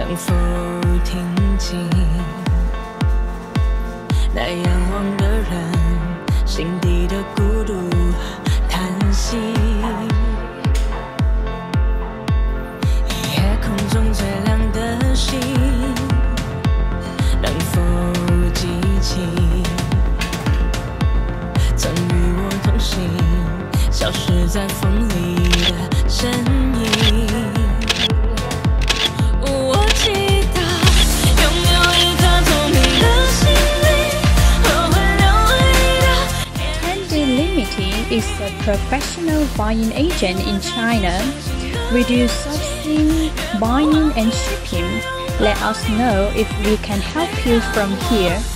能否听见那仰望的人心底的孤独叹息？夜空中最亮的星，能否记起曾与我同行，消失在风里的身影？我祈祷拥有一颗透明的心灵，和会流泪的。 Candy Limited is a professional buying agent in China. We do sourcing, buying and shipping. Let us know if we can help you from here.